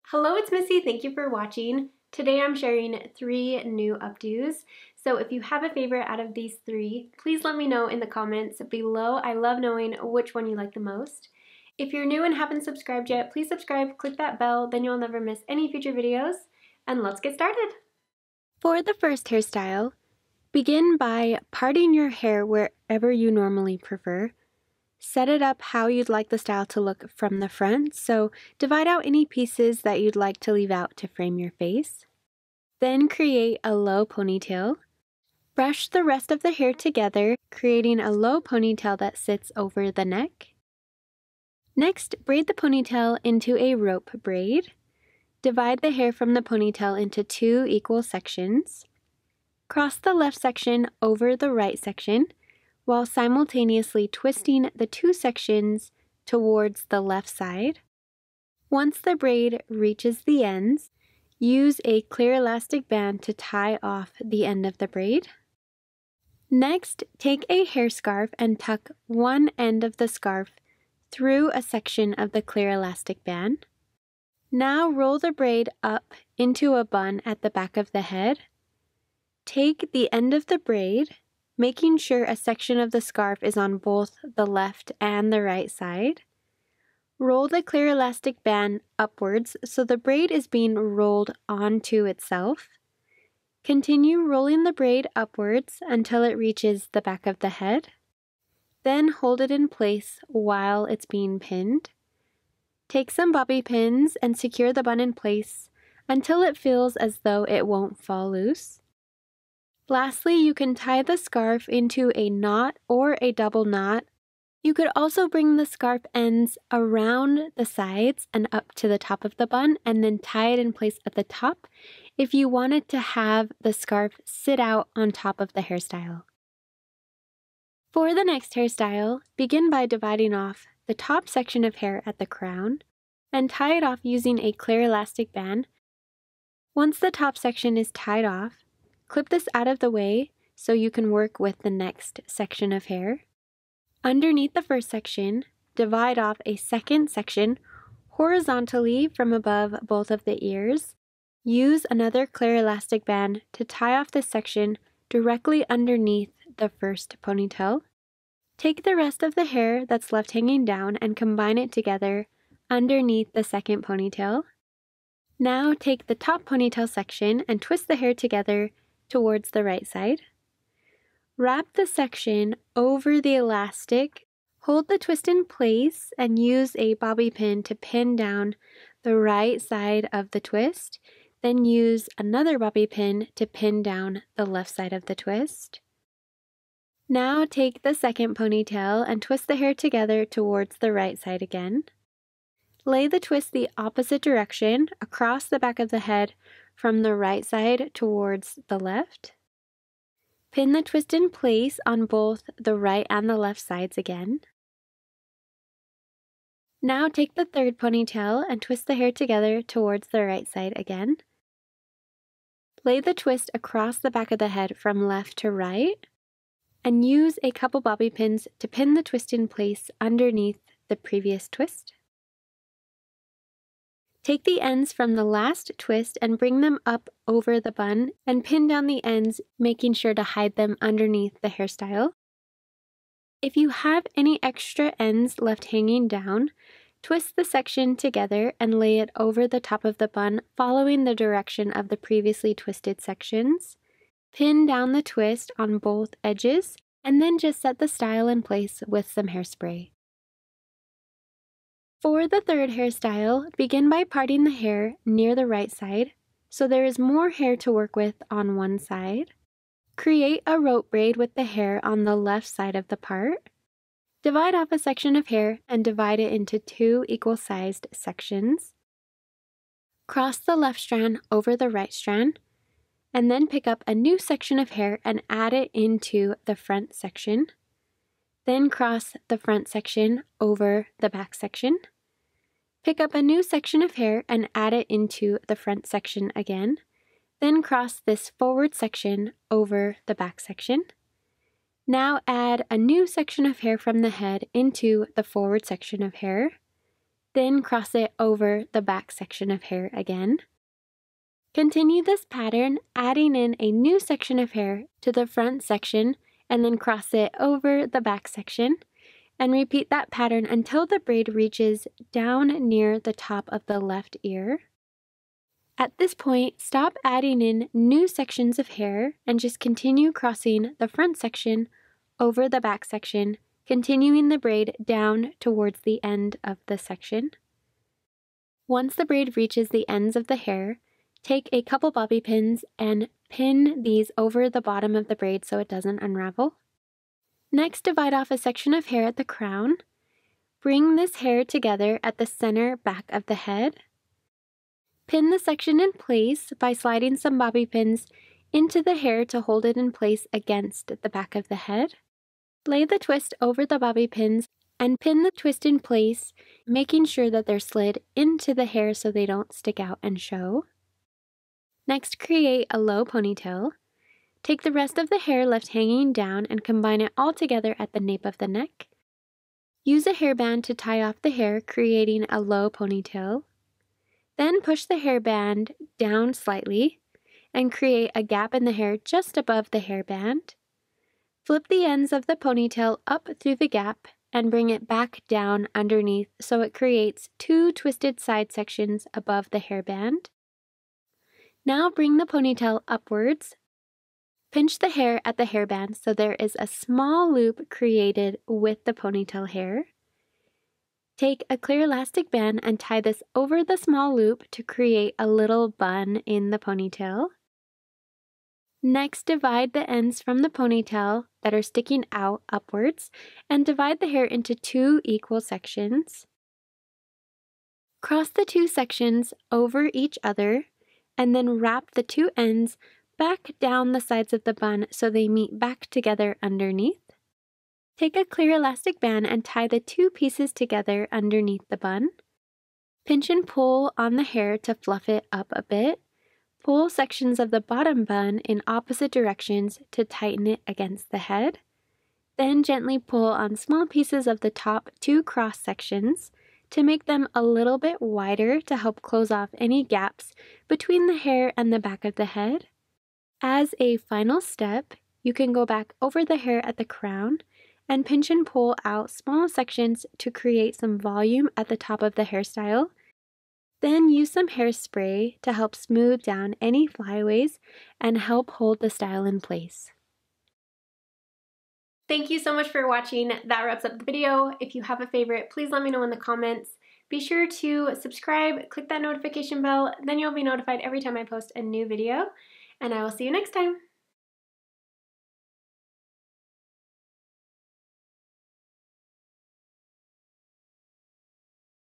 Hello, it's Missy. Thank you for watching. Today I'm sharing 3 new updos. So if you have a favorite out of these 3, please let me know in the comments below. I love knowing which one you like the most. If you're new and haven't subscribed yet, please subscribe, click that bell, then you'll never miss any future videos. And let's get started. For the first hairstyle, begin by parting your hair wherever you normally prefer. Set it up how you'd like the style to look from the front, so divide out any pieces that you'd like to leave out to frame your face. Then create a low ponytail. Brush the rest of the hair together, creating a low ponytail that sits over the neck. Next, braid the ponytail into a rope braid. Divide the hair from the ponytail into 2 equal sections. Cross the left section over the right section, while simultaneously twisting the 2 sections towards the left side. Once the braid reaches the ends, use a clear elastic band to tie off the end of the braid. Next, take a hair scarf and tuck one end of the scarf through a section of the clear elastic band. Now roll the braid up into a bun at the back of the head. Take the end of the braid, making sure a section of the scarf is on both the left and the right side. Roll the clear elastic band upwards so the braid is being rolled onto itself. Continue rolling the braid upwards until it reaches the back of the head. Then hold it in place while it's being pinned. Take some bobby pins and secure the bun in place until it feels as though it won't fall loose. Lastly, you can tie the scarf into a knot or a double knot. You could also bring the scarf ends around the sides and up to the top of the bun and then tie it in place at the top if you wanted to have the scarf sit out on top of the hairstyle. For the next hairstyle, begin by dividing off the top section of hair at the crown and tie it off using a clear elastic band. Once the top section is tied off, clip this out of the way so you can work with the next section of hair. Underneath the first section, divide off a second section horizontally from above both of the ears. Use another clear elastic band to tie off this section directly underneath the first ponytail. Take the rest of the hair that's left hanging down and combine it together underneath the second ponytail. Now take the top ponytail section and twist the hair together towards the right side. Wrap the section over the elastic. Hold the twist in place and use a bobby pin to pin down the right side of the twist. Then use another bobby pin to pin down the left side of the twist. Now take the second ponytail and twist the hair together towards the right side again. Lay the twist the opposite direction across the back of the head from the right side towards the left. Pin the twist in place on both the right and the left sides again. Now take the third ponytail and twist the hair together towards the right side again. Lay the twist across the back of the head from left to right, and use a couple bobby pins to pin the twist in place underneath the previous twist. Take the ends from the last twist and bring them up over the bun and pin down the ends, making sure to hide them underneath the hairstyle. If you have any extra ends left hanging down, twist the section together and lay it over the top of the bun, following the direction of the previously twisted sections. Pin down the twist on both edges, and then just set the style in place with some hairspray. For the third hairstyle, begin by parting the hair near the right side, so there is more hair to work with on one side. Create a rope braid with the hair on the left side of the part. Divide off a section of hair and divide it into 2 equal-sized sections. Cross the left strand over the right strand, and then pick up a new section of hair and add it into the front section. Then cross the front section over the back section. Pick up a new section of hair and add it into the front section again. Then cross this forward section over the back section. Now add a new section of hair from the head into the forward section of hair. then cross it over the back section of hair again. Continue this pattern, adding in a new section of hair to the front section and then cross it over the back section, and repeat that pattern until the braid reaches down near the top of the left ear. At this point, stop adding in new sections of hair and just continue crossing the front section over the back section, continuing the braid down towards the end of the section. Once the braid reaches the ends of the hair, take a couple bobby pins and pin these over the bottom of the braid so it doesn't unravel. Next, divide off a section of hair at the crown. Bring this hair together at the center back of the head. Pin the section in place by sliding some bobby pins into the hair to hold it in place against the back of the head. Lay the twist over the bobby pins and pin the twist in place, making sure that they're slid into the hair so they don't stick out and show. Next, create a low ponytail. Take the rest of the hair left hanging down and combine it all together at the nape of the neck. Use a hairband to tie off the hair, creating a low ponytail. Then push the hairband down slightly and create a gap in the hair just above the hairband. Flip the ends of the ponytail up through the gap and bring it back down underneath so it creates two twisted side sections above the hairband. Now bring the ponytail upwards. Pinch the hair at the hairband so there is a small loop created with the ponytail hair. Take a clear elastic band and tie this over the small loop to create a little bun in the ponytail. Next, divide the ends from the ponytail that are sticking out upwards and divide the hair into two equal sections. Cross the two sections over each other and then wrap the two ends back down the sides of the bun so they meet back together underneath. Take a clear elastic band and tie the two pieces together underneath the bun. Pinch and pull on the hair to fluff it up a bit. Pull sections of the bottom bun in opposite directions to tighten it against the head. Then gently pull on small pieces of the top two cross sections to make them a little bit wider to help close off any gaps between the hair and the back of the head. As a final step, you can go back over the hair at the crown and pinch and pull out small sections to create some volume at the top of the hairstyle. Then use some hairspray to help smooth down any flyaways and help hold the style in place. Thank you so much for watching. That wraps up the video. If you have a favorite, please let me know in the comments. Be sure to subscribe, click that notification bell, then you'll be notified every time I post a new video. And I will see you next time.